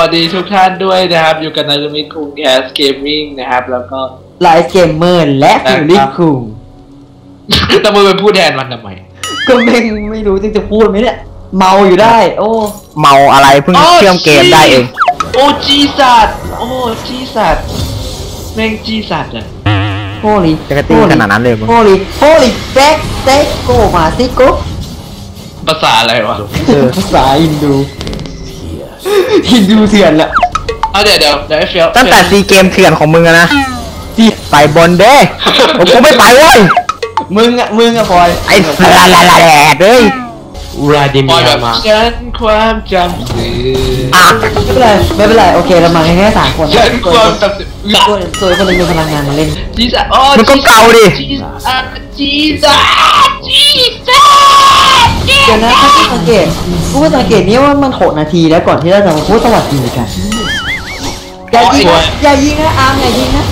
สดีทุกท่านด้วยนะครับอยู่กันในรูมิคุงแคสเกมมิ่งนะครับแล้วก็ไลฟ์เกมเมอร์และฟิลลิ่งคุงแต่มึงเป็นผู้แทนมันทำไมก็ไม่รู้จะพูดไหมเนี่ยเมาอยู่ได้โอ้เมาอะไรเพิ่งเชื่อมเกมได้เองโอ้จีสัตว์โอ้จีสัตว์แม่งจีสัตว์อ่ะโฮลี่จะกระตุ้นขนาดนั้นเลยมึงโฮลี่แจ็คโกมาซิโกภาษาอะไรวะภาษาฮินดูเถื่อนละเดี๋ยวไอ้เฟี้ยวตั้งแต่ซีเกมเถื่อนของมึงนะไปบนเด้กูไม่ไปเว้ยมึงอะพลอยไอ้สลาลาแหลกเลยราดิมีมาฉันความจำสื่อไม่เป็นไรโอเคเรามาแค่3 คนฉันความจำสื่อตัวคนนึงมีพลังงานมาเล่นจีสัตว์มันก็เก่าดิจีสัตว์เดี๋ยวนะถ้าคุณสังเกตนี้ว่ามัน6 นาทีแล้วก่อนที่เราจะมาพูดสวัสดีกันอย่ายิงนะอาร์มอย่ายิงนะ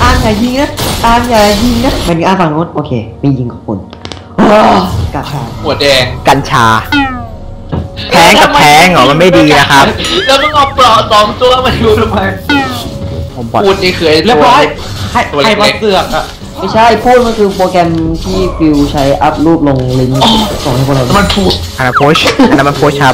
มันอาร์มฝั่งโน้นโอเคไม่ยิงกับคุณกัญชาหัวแดงกัญชาแทงกับแทงเหรอมันไม่ดีนะครับแล้วมึงเอาเปล่า2 ตัวมาดูทำไมพูดนี่เคยเรียบร้อยให้มาเสือกอ่ะไม่ใช่พูดมันคือโปรแกรมที่ฟิวใช้อัพรูปลงลิงก์ส่งให้พวกเรามันพูดอันนั้นโพสครับ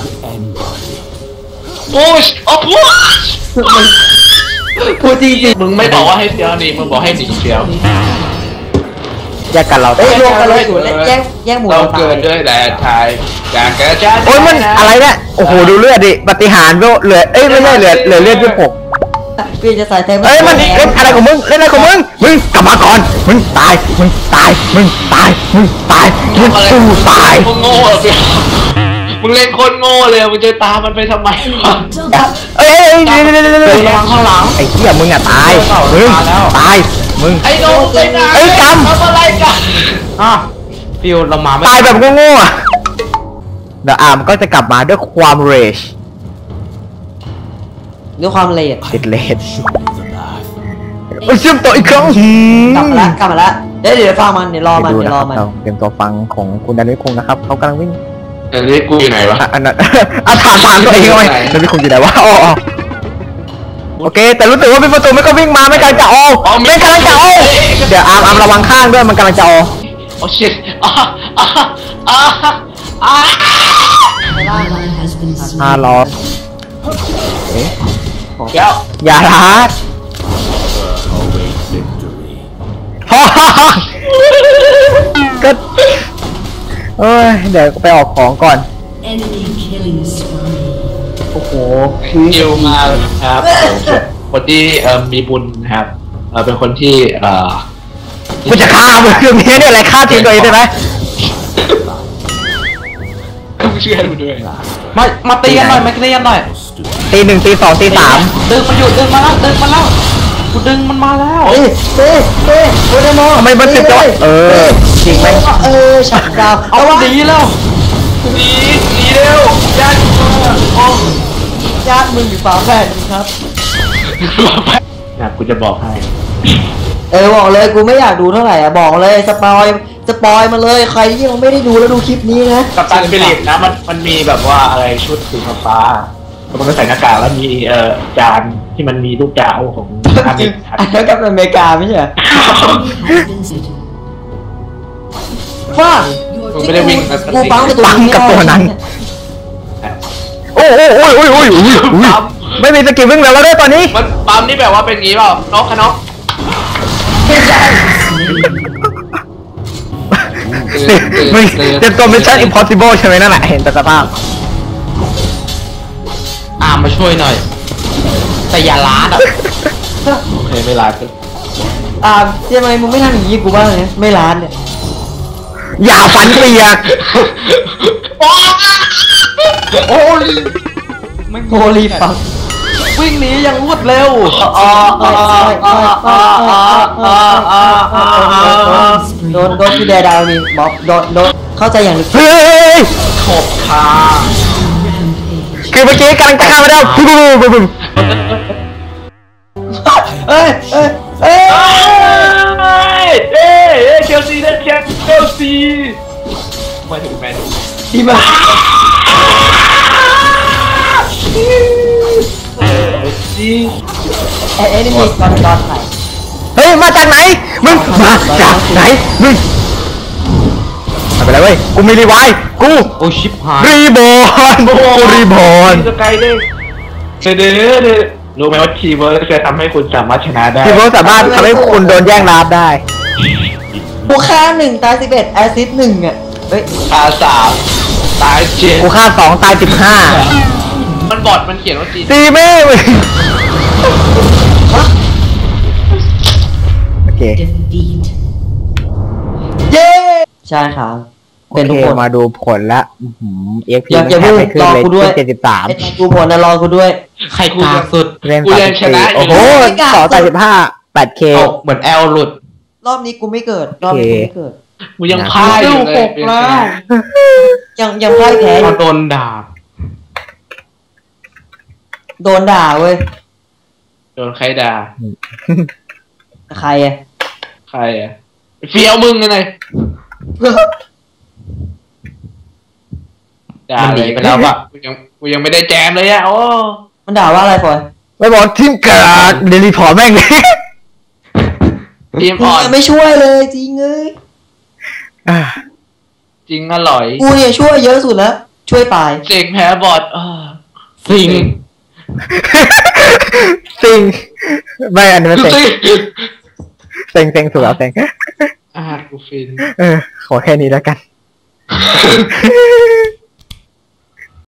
พูดจริงมึงไม่บอกว่าให้เฟี้ยวนี่มึงบอกให้หนีเฟี้ยวแยกกันเรารวมกันเลยอยู่แย่งหมูเราเกิดด้วยแต่ทายอยากจะจ้าโอ้ยมันอะไรเนี่ยโอ้โหดูเลือดดิปฏิหารเหลือไม่ใช่เหลือเลือดที่6 พี่จะใส่เต็มมันเล่นอะไรของมึงกลับมาก่อนมึงตายกูตายมึงเล่นคนโง่เลยมึงจะตามมันไปทำไมระวังข้างหลังไอ้เหี้ยมึงอะตายมึงไอ้โง่ไปไหนกรรมทำอะไรกันฟิวเรามาตายแบบโง่ๆเดี๋ยวอาร์มก็จะกลับมาด้วยความเรชด้วยความเลดติดเลดเชื่อมต่ออีกครั้งกลับมาแล้วเดี๋ยวฟังมันเดี๋ยวรอมันเตรียมตัวฟังของคุณดานิคงนะครับเขากำลังวิ่งอันนี้กูอยู่ไหนวะอันนั้นถามตัวเองไว้ดานิคงอยู่ไหนวะโอเคแต่รู้สึกว่าเป็นประตูไม่ก็วิ่งมาไม่กำลังจะออกเดี๋ยวอาร์มระวังข้างด้วยมันกำลังจะออกโอ้ชิตล้ออย่าลัดก็เดี๋ยวไปออกของก่อนโอ้โหคิวมาครับคนที่มีบุญนะครับเป็นคนที่กูจะฆ่ามึงคือมีเนี่ยอะไรฆ่าทีมตัวเองได้ไหมกูเชื่อมึงด้วยมาตีกันหน่อยตี 1 ตี 2 ตี 3 ดึงมากูดึงมันมาแล้วเต้เดโมทำไมมันติดด้วยจริงไหมฉับดาวเอาดีแล้วหนีเร็วญาติมึงอยู่ฝาแฝดครับกูจะบอกให้บอกเลยกูไม่อยากดูเท่าไหร่บอกเลยสปอยมาเลยใครที่ยังไม่ได้ดูแล้วดูคลิปนี้นะกัปตันฟิลิปนะมันมีแบบว่าอะไรชุดสีฟ้ามันก็ใส่หน้ากากแล้วมีจานที่มันมีลูกดาวของอันนั้นกับอเมริกาไม่ใช่ฟ้าไม่ได้วิ่งกูปั๊มกับตัวนั้นโอ้ไม่มีสกิลวิ่งแล้วได้ตอนนี้มันปั๊มนี่แบบว่าเป็นงี้เปล่าน็อกไม่ใช่มึงเต็มตัวมิชชั่น impossible ใช่ไหมนั่นแหละเห็นแต่สภาพมาช่วยหน่อยแต่อย่าล้าโอเคไม่ล้าทำไมมึงไม่ทำอย่างนี้กูบ้างเนี่ยไม่ล้าเนี่ยอย่าฝันเปียกโอ้ลีฟังวิ่งหนีอย่างรวดเร็วโดนที่แดดาวมีบอกโดนเข้าใจอย่างลึกขบคาคือเมื่อกี้กำลังจะฆ่ามาแล้วเชลซีนะเชลซีมาถึงแมนที่มาจริงเอ้นี่มีตอนไหนเฮ้ยมาจากไหนมึงมาจากไหนมึงไม่เป็นไรเว้ยกูมีรีไวล์กูโอ้ชิบหายรีบอร์นกูรีบอร์นสกายเด้งเด้อรู้ไหมว่าทีเวิร์กจะทำให้คุณสามารถชนะได้ที่พวกสามารถทำให้คุณโดนแย่งลาบได้กูฆ่า1ตาย11แอซิด1อ่ะเฮ้ยตา3ตาย7 กูฆ่า2ตาย15 มันบอดมันเขียนว่าจีตีแม่มึงโอเคเย้ใช่ครับโอเป็นเคทุกคนมาดูผลละเอ็กพีอย่าเพิ่งไปขึ้นรอเลยกูด้วย 73 ไอ้กูผลนะรอกูด้วยใครกลางสุดเล่นกูยังชนะโอ้โห 2ตาย15 8K เหมือนแอลหลุดรอบนี้กูไม่เกิดรอบนี้กูไม่เกิดกูยังพ่ายอยู่เลยยังพ่ายแพ้อพยู่อโดนด่าโดนด่าเว้ยโดนใครด่าใครอ่ะใครอ่ะเฟี้ยวมึงไงด่ามันหนีเลยไปแล้วปะกูยังไม่ได้แจมเลยอ่ะโอ้มันด่าว่าอะไรฟอยไม่บอกทีมกาดเดลีพอร์ตแม่งเลยทีมกูอ่อนยังไม่ช่วยเลยจริงเอ้ยจริงอร่อยกูเนี่ยช่วยเยอะสุดแล้วช่วยตายเสกแพ้บอดสิงซิงไม่อันนี้มันเซ็งสิงเซ็งถูกแล้วเซ็งกูฟินขอแค่นี้แล้วกัน